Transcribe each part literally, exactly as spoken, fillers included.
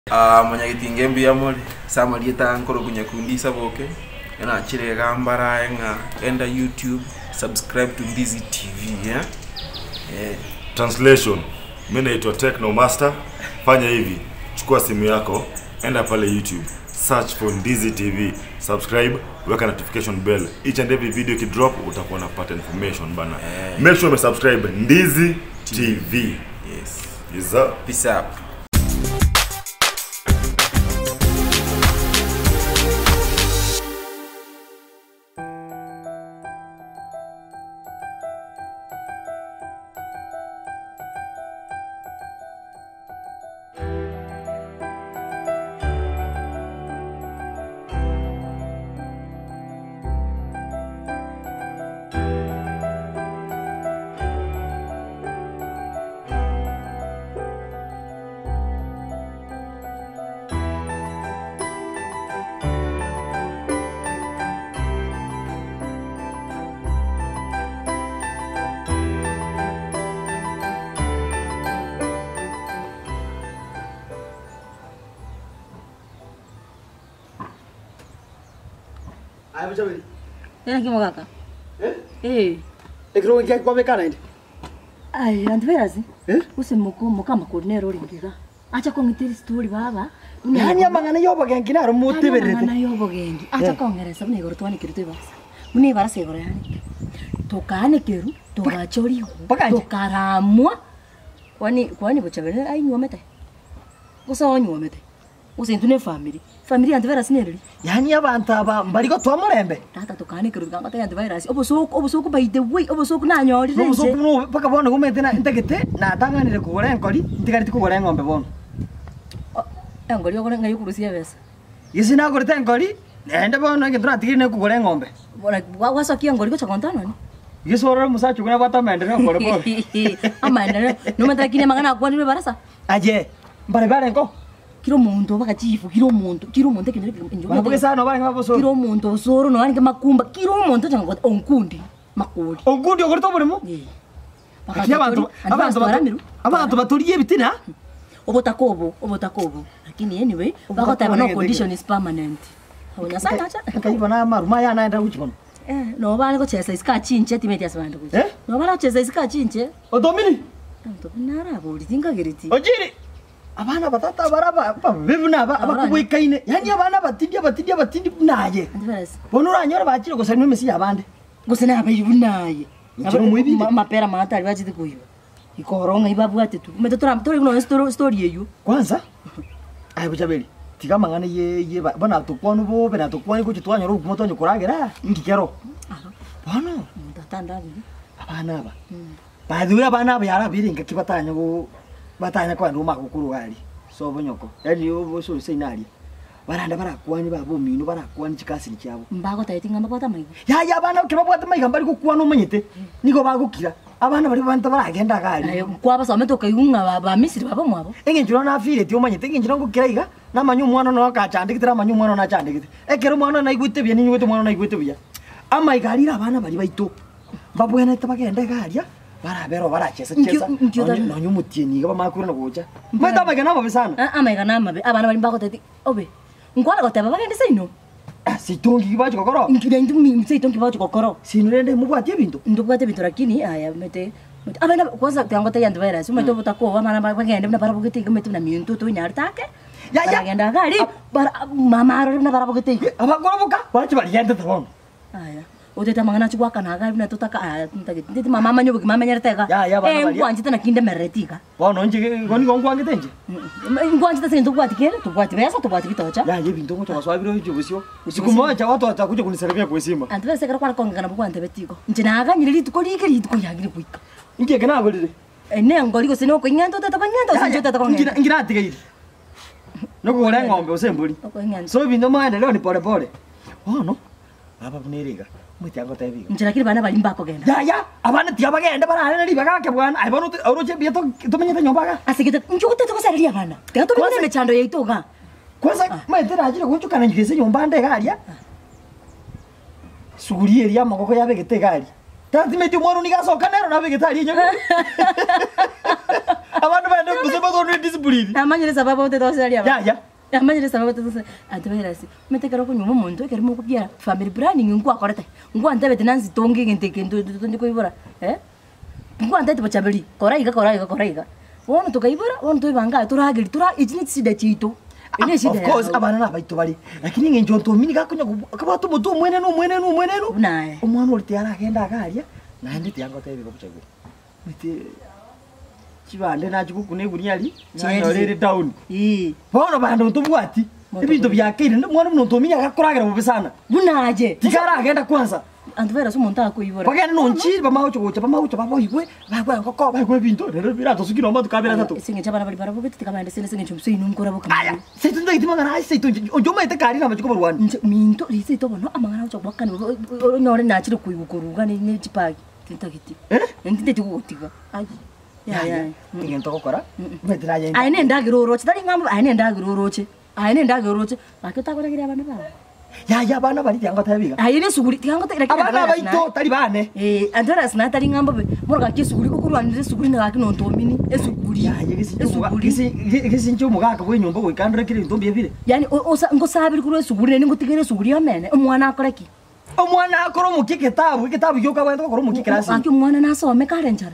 Ah, mwenyagitinge mbia muri sama lieta nkoro kunya kundi saboke yana chire gambara nga enda YouTube, subscribe to Ndizi T V, yeah? Eh. Translation, mimi naitwa Techno Master. Fanya hivi, chukua simu yako, enda pale YouTube, search for Ndizi T V, subscribe, weka notification bell. Each and every video ki drop utakuwa unapata information bana. Eh. Make sure you subscribe Ndizi T V. Yes. Is up. Peace up. Ai baca beli. Yana kimo kaka? Eh? Eh. Ekro ngia kwa mekana ndi. Ai, antverazi. Eh? Use muko muka makornero ringiga. Acha kongitiri story baba. Yani amangana yoba gengi naro motiverete. Amangana yoba gengi. Acha kongeresa mune goro twani kirutu ibasa. Mune bara segoro yani. Tokane keru, togachori. Tokaramwa. Kwani kwani bochabene ai nyomete. Usa onyomete. Use ntune family. Family antvera sineriri. Yani abantu aba mbariko twamurembe. Tata tokane keru ganga tayandi virus. Obosoko obosoko by the way, obosoko nanyori renje. Obosoko no paka bona gumete na ntegete na tanganire kugora enkori, ntigariti kugora engombe bono. Engori yokore ngai kurusia besa. Yesi na gorete enkori, ende bono ngitura tigire kugora engombe. Bona wasokia engori gocha kontano ni. Yesoro musachu kuna bata mendere ngore bono. Amanda no matrakine magana kwani be barasa. Aje, bare bare enko. Kiro muntu bakachifu, kiro muntu, kiro muntu kinere enjo. Babuke sana bari ngabosoro. Kiro muntu soro no ani makumba, kiro muntu changa onkundi makoli. Onkundi ogorto burimo? Eh. Bakati abantu, abantu abantu baturiye bitina. Obotakobo, obotakobo. Lakini anyway, bakota no condition is permanent. Hauna sana acha. Kaibona maruma yana enda uchibona. Eh, no bale ko chesa iska chinche timeti asibanda kuchi. Eh? No bale chesa iska chinche. Odomini. Tanto nara boli tinga geriti. Ojiri. Abana batata baraba babivuna abakubwikaine. Yani abana batindi batindi batindi naye. Andiverasi. Bonura nyora bakire gusa nimwe mesi yabande. Gusa na bayibunaye. Ikiro muibi. Mapera matari bachite kuyo. Ikoronga ibabwate tu. Meto tora tori kuno story story yeyu. Kwanza. Ai buchabeli. Tiga mangane ye ye bana tukwanu bo bena tukwani ko chitwanyo ro kumoto nyo kuragera ngikero. Bana. Tatanda bibi. Abana aba. Baduya abana aba yara biringa kibatanya go batanya kwa nduma kukuru gali. So bonyoko. Yani yo so seinari. Baranda barakwani babo mino barakwani chikasi cyabo. Mbago tayitinga mbapata mayigo. Ya ya abana kibabwata mayiga bari kukwano manyete. Niko bagukira. Abana bari banta baragenda gali. Ayo kwaba so ametoka yunga ba Misiri babo mwabo. Engenjiro na afire tyo manyete engenjiro ngukira iga na manyu mwana no akachandikira manyu mwana na chandikite. Ekero mwana na igwite bya ninyu mwana na igwite bya. Ama igalira abana bari baito. Babwena tabagenda galia. Barabero barachesa chesa. Nanyu mutieni ga makuru na gocha. Mata magana mabe sana. Ah amagana mabe abana bari mbago tati. Obe. Ngwala gotaba bagende sino. Ah sitongi bacho kokoro. Ngida ndu mi sitongi bacho kokoro. Sinurende mubwate bintu. Ndubwate bintu lakini aya mete. Abana kwanza tango tayandi virus. Umeto butako abana bagende na barabugete metu na mintu to nyartake. Ya ya bagenda gali. Mama aro na barabugete. Abagoroboka. Bacho bariyenda tabon. Aya. Uteta mangana chukwa kana ga na tutaka aya tutake. Nditi mama manyo buki mama nyarteka. Ya ya bana bari. Eh ngwanji tana kinde meretika. Bono nje goni gongwange tenje. Ngwanji tana tukwati kile, tukwati besa, tukwati bitocha. Ya ye bintu ngocha waswabiro hicho busio. Siku moja watu watakuja kunisalimia kwa heshima. Antwe sekara kwa konga na bwante betiko. Njinaga nyiri tukoli kiri tukuyagire kuika. Nge kana bolire. Ene ngoli ko sino ko nyando tata ko nyando sinjo tata ko ngira ngira atigaire. Noko gore ngombe usembuli. So bindo maende leo ni pole pole. Oh no. Aba buneriga. Mutiango tabiga. Njira kiri bana bali mbako genda. Ya ya, abana tiaba genda bana ari baga ke bwana. Ai bano oroche bieto to menyeta nyomba ga. Asigita njukuta to kusari abana. Teto bine mechando yeitoga. Kwanza maitera ajira guchukana ngirese nyomba nde garia. Suguri eria magoko yabe gete gari. Tati meti umwana unigasoka nero na vegetarian nyo. Abantu bande kusema ko ni discipline. Amanyire sababu wote tose ali Ya ya. Amanyire sababu wote tose atabairasi. Metekera ko nyuma muntu ekera mu kubyara family planning ngwa korete. Ngwa ndabete nanzi tongi ngenteke ndo ndi ko ibora. Eh? Ngwa ndate bachabeli. Koraiga koraiga koraiga. Wono tukaibora wono tuibanga turagiri tura ichini tsida chito. Ine shida. Of course abana na baito bali. Lakini ngenjo to mini gakunya kabatu mutu mwene no mwene no mwene no. Nae. Umwana uri tiara agenda akaria. Na nditi yango tebe ko buchagwe. Miti chibande nacho kukune bunyali. Nyorere down. Eh. Bono bande mutubwati. Ibintu byakire mwana muntu minya gakuragira bubisana. Bunaje. Tikara agenda kwanza. Anduvera sumuntu akuibora. Bagenda nonchiri bamaho chogocha bamaho chababoywe. Bagwa ngoko bagwe bintu. Rero birato sukino matu kabira tatu. Singe chabana bali barabo biti tikamande sene singe chumso inumkora boka. Aya. Setu ndo itimanga na setu. Onjoma itakari na machiko barwani. Minto lise to bono amangana ucho bakani nyore nachire kuibukuruga ne ne chipagi. Tintakiti. Eh? Ndite tikutika. Ayi. Ya ya. Ngento kokora. Metira yen. Aine ndagiroroche tari ngambo aine ndagiroroche. Aine ndagiroroche. Akita kora kire abana baba. Ya ya bana bali yango tabiga. Aine suguri yango tari kire abana baito tari bane. Eh andora sna tari ngambo be. Morga kisuguri kukurwanire suguri na kino ntomini esuguri. Ya ya gisi gisi ncho mugaka bwe nyombo we kandre kire ntombi ebire. Yani osa ngosabiri kuri suguri ne ngutigere suguri yamene umwana akoreki. Umwana akoro mukike tabu kitabu yoka wenda akoro mukike rasi. Anki umwana nasome karenjara.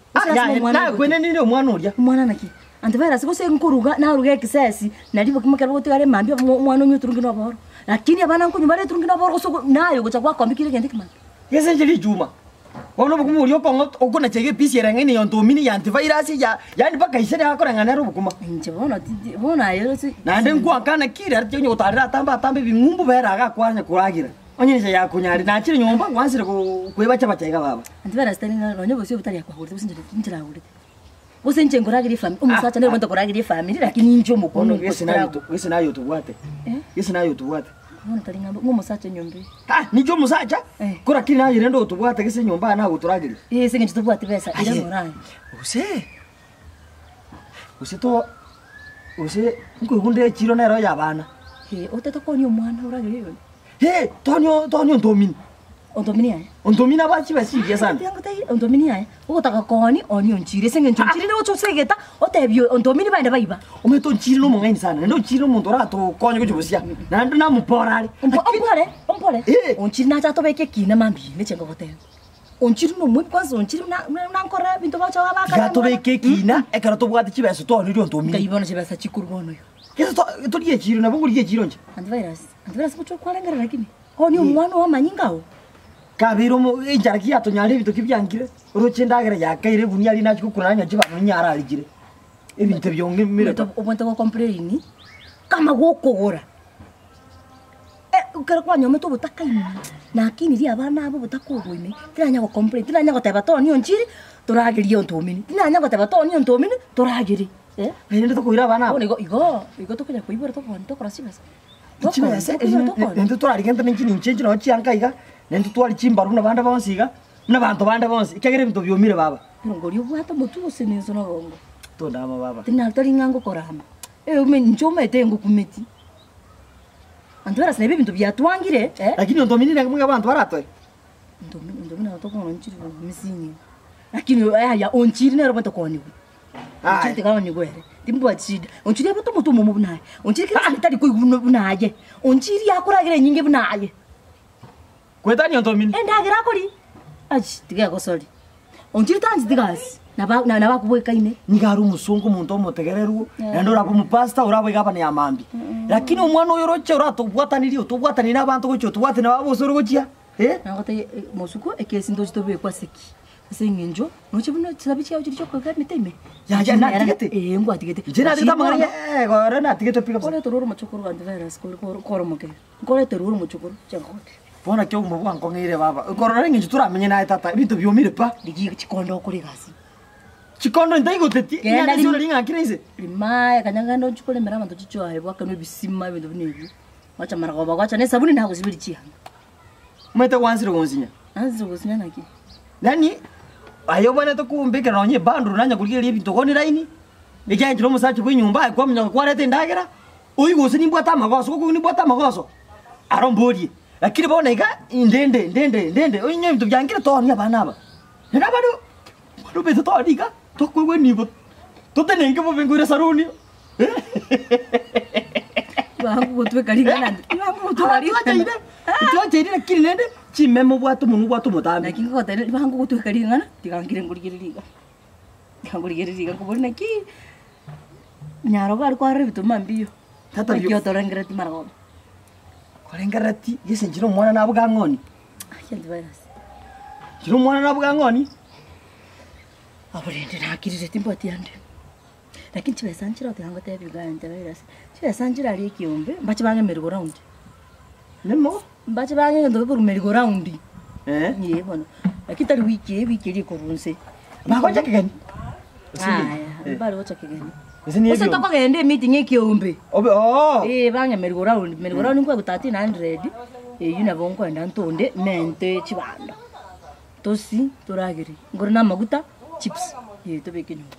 Na kwene nini umwana urya? Umwana naki. Andivera siko se nkuruga na ruga kisasi nalibo kimakera bote yale mambi umwana nyuturungi no boro. Lakini abana nkunyu bare turungi no boro so nayo gocha kwa kwambikire gende kimana. Yese njeli juma. Wono bukumu uriyo kongo okuna chege pisi erangeni yontomini ya antivirus ya yani baka isere akora ngana bukuma. Nje bona bona yero si. Na nden kwa kana kire artenyo utarira tamba tambe bingumbu bera aga kwanya kuragira. Onyesha ya kunyari na chiri nyomba kwansire kueba chaba chaiga baba. Andivera stani no nyobo sio butari yakwa hurite businjira kinjira hurite. Bose nje ngoragiri family umusacha nero kwenda koragiri family lakini njo mukono gese nayo gese nayo tubwate. Eh? Gese nayo tubwate. Bona tari ngambo ngumusacha nyombe. Ah, nijo musacha? Kora kiri nayo rendo tubwate gese nyomba na guturagiri. Eh, singe tubwate besa ira ngoraye. Use. Use to use nkugunde chiro nero yabana. Eh, oteta ko ni umwana uragiri yone. He, Tonyo, Tonyo Ndomini. Ondomini aye. Ondomini abachi basiye sana. Yango tai ondomini aye. Ukotaka koni oni onchire senge nchire ne ocho segeta otebyo ondomini bainde baiba. Ometo nchire no mungani sana. Ndo nchire muntu rato konyo kujubusia. Na ndo na muporale. Ompole, ompole. Onchire na chato beke kina mambi ne chengo hotel. Onchire no mwe kwanza onchire na na nkora bintu bacha wabaka. Gato beke kina ekara to bwati chibeso to ni ondomini. Kaibona chibesa chikuru bono yo. Yeso to to liye chiro na bungu liye chiro nje. Antivirus. Antivirus mucho kwalengera lakini. Oni umwana wa manyingao. Kabiro mo injaraki atonyale bito kibyangire. Uroche ndagera yakaire bunya ali nacho kuranya chiba nyara aligire. Ebinte byonge mire to. Obonto ko complain. Kama gokogora. Eh ukara kwa nyome to butaka imi. Lakini ri abana abo butakogwime. Tiranya ko complain. Tiranya ko teba to ni onchiri. Toragiri ontomini. Tiranya ko teba to ni ontomini. Toragiri. Eh? Nende to kuira abana. Igo igo igo to kuya kuibora to konto korasibasa. Chibese nende twari genda ninchini nchenje no chiankaiga nende twari chimbaru na banda bonsiga na bantu banda bonsi kegere bintu byomire baba ngori ubwata mutu senezo no gongo to ndama baba tina tori ngango korama eh ume njoma etengo kumeti andora sene bintu byatwangire eh lakini ndomini ngamwe abantu barato ndomini ndomini to kono nchiri misinyi lakini aya onchiri nero bonto koni ah tikalo ni gwere timbo achida onchiri boto mutu mumu bunaye onchiri kira bitari ko bunaye onchiri yakuragire nyinge bunaye kwetani ndomini endagira kuri achi tiga ko sori onchiri tanzi tigasi naba naba kubweka ine nigaru musungu muntu omutegereru endo rabo mupasta urabo igabana ya mambi lakini umwana oyo roche urato bwataniri utubwatani nabantu gocho tubwate nabo soro gochia eh nangote musuko ekesi ndo chitobe kwa seki singinjo noche buno tsabichi yawo chiricho kwa miteme ya ya na tigete eh ngwa tigete jena tigeta mangari eh gore na tigete pika kole tororo machokoro ga virus kole koro moke kole tororo machokoro changote bona kyo mu bwanko ngire baba korora nginjo turamenye na tata bintu byomire pa digi chikondo kuri gasi chikondo ndaigo teti ina ndizo linga kireze limaya kanyanga ndo chikole mera manto chicho ahe bwaka no bisima bintu binebi wacha mara kwa wacha ne sabuni nako zibiri chihanga mwete wansire gonzinya anzo gosinya naki nani ayo bana to kumbeke ronye bandu nanya kuliye libintu koni raini bijanje no musachi kwinyumba kwa mnya kwa rete ndagera uyi gose ni bwata magoso kuko ni bwata magoso arombodi lakini bona iga ndende ndende ndende onye mtu byangira toni abana aba nda bado bado beto toni iga tokwe nibo totenenge bo bengure saruni bangu botwe kalingana bangu botwe kalingana ito jeri lakini nende chimemo bwatu munu bwatu mutambi lakini ko tele bangu botwe kalingana tikangire ngurigiririga ngurigiririga kubona ki nyaro bar kware bituma mbiyo tata yo torengere timarago korengarati yese njiro mwana nabuga ngoni ayandi virus njiro mwana nabuga ngoni aburende nakirire timboti yande lakini chibesanjira otihango tebiga ante virus chibesanjira ali kiombe mbachi bange mergo round nemo mbachi bange ndo buru mergo round eh ye bono lakini tali wiki wiki ri korunse bakoja kigani aya bali wocha kigani usini Usa toko gende meeting ekiombe obe oh eh bange mergo round mergo round ngwa thirteen hundred eh yuna bonko enda ntonde mente chibanda tosi toragiri ngoro na maguta chips eh tobeke nyumba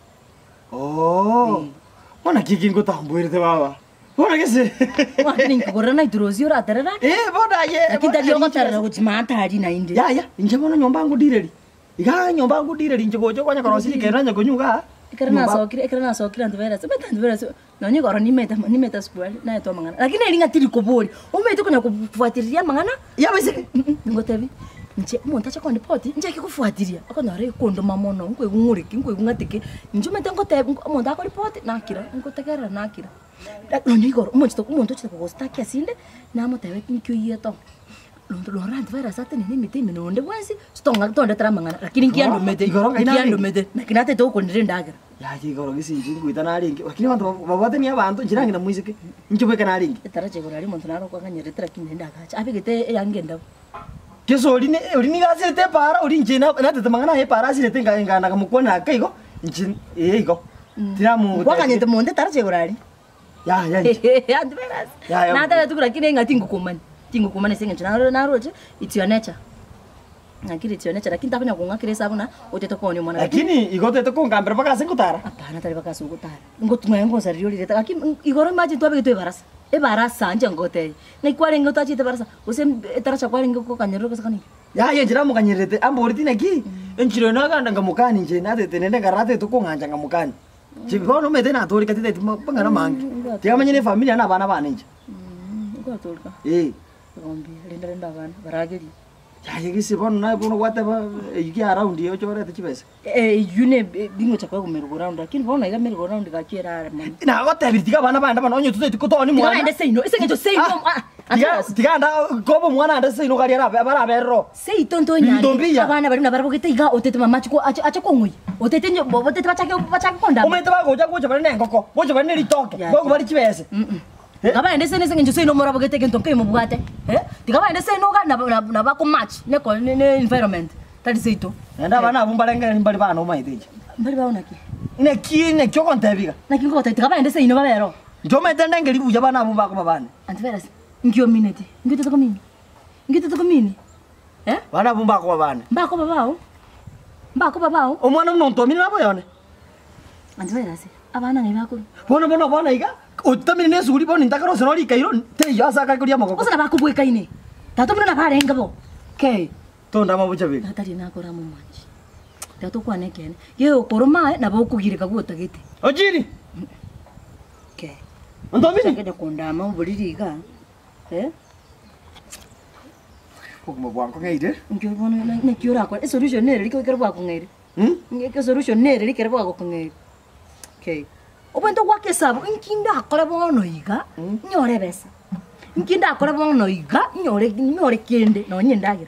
oh bona kiki ngotambuirite baba bona kese wani ngoro na idrozi ora terera eh bona ye lakini tali yoko terera kujimata hadi na inde ya ya inje bona nyomba yangu direri iga nyomba yangu direri nje gojo kwanya korosi keranya konyuga ikarana sokire ikarana sokire ndivera semeta ndivera nonyi goro ni meta ni meta square na eto mangana lakini elinga tiri kobori umete kunya kufuatilia mangana ya bese ngotebi nje umuntu acha kwandi poti nje kikufuatilia akona re kondo mamono nkwe nguriki nkwe ngatike nje umete ngotebi umuntu akori poti nakira ngotekera nakira nonyi goro umuntu to umuntu chito kugostaki asinde namo tewe kinkyo yeto londo lorand vera sate ni mite minonde bwansi stonga tonde tramangana lakini ngiando mete ngiando mete nakinate to kondire ndagira ya igoro gisinji ngwita naringi lakini bantu babate ni abantu njirangi na muziki njubeka naringi etaraje gorari muntu naro kwa kanyere tera kinenda gacha abigete yangenda keso uri ni uri ni gasi te para uri njina na tete mangana he para sire tenga ngana kamukona kaigo njin eh igo tiramu kwa kanyete monde taraje gorari ya ya andi veras na tara tukura kine ngati ngukumani tingu kumane singe naro naro je it's your nature nakiri it's your nature lakini tapanya kunga kire sabuna oteto koni mwana lakini igote to konga mbere baka singutara apana tari baka singutara ngotumwe ngoza riyo lireta lakini igoro maji to abigito ibarasa ibarasa nje ngote na ikware ngota chite barasa use etaracha kware ngoko kanyero kasakani ya ya njira mukanyerete ambori tinaki enjiro naganda ngamukani nje nate tenende garate to konganja ngamukani chibono mete na tori katite pangana mangi tiamanye ne familia na bana bana nje ngo tolka eh ngombe linda linda bana barageri ya yigisi bono na bono wate ba yiki around yo chore te chibese eh yune bingo chakwa kumerugo round lakini bona iga merugo round gachira man na gote birtiga bana bana bana onyo tuti kutoni mwana ende sei no isenge jo sei no tiga tiga nda gobo mwana anda sei no gari ara bara berro sei tonto nya abana bari na barabogete iga otete mama chiko acha kongoi otete nyo otete bachake bachake konda umete bagoja goja bari nengoko goja bari niritoke gogo bari chibese Gaba ende sene senge njo no mora bogete ke ntonke mo bugate eh digaba ende sene no ga na na ba ko match ne ko ne environment tadi seito enda bana bumbalenga mbali bana o maiteje mbali ba onaki ne ki ne kyo kontebiga na kingo tete gaba ende sene ba bero njo mete ndenge libuja bana bumba ko babane antiveras ngio minute ngito to mini ngito to mini eh bana bumba ko babane mba ko babao mba ko babao o mwana mnonto mini nabo yone antiveras abana ngai bakuru bona bona bona iga utamini ne suri bona ntakaro sonori kairo te yo asa ka kuria moko osana bakubweka ine tato mna barenga bo ke tonda mabucha biga atari nakora mu manji tato kwa nekene ye okoroma na bokugirika gutagite ojiri ke ndomini ngede kondama ubuliriga eh kokuma bwanko ngeire ngyo bona ne kyora kwa solution nere liko kero bwa kungeire hm ngeke solution nere likero bwa kungeire ke obento kwa kesabu nkinda akole bono iga nyore besa nkinda akole bono iga nyore nyore kende no nyendagira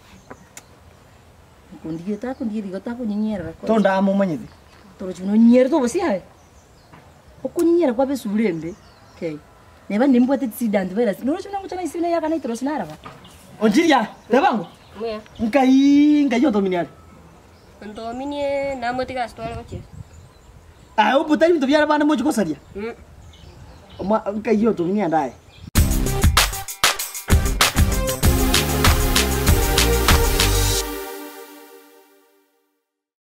kundiye ta kundiye digo ta kunyinyera ko tonda mu manyidi toro chuno nyere to bosi hae okunyinyera kwa besulembe ke neba nimbwate tsidandi vera no chuno nguchana isine yaka na itro sinara ba onjiria tebango Mwe, nkai nkai yo dominial ndominie namo tiga stwala koche. ah ubutari mtu byara bana mocho kosaria Mm. oma nkai yo dominial ndai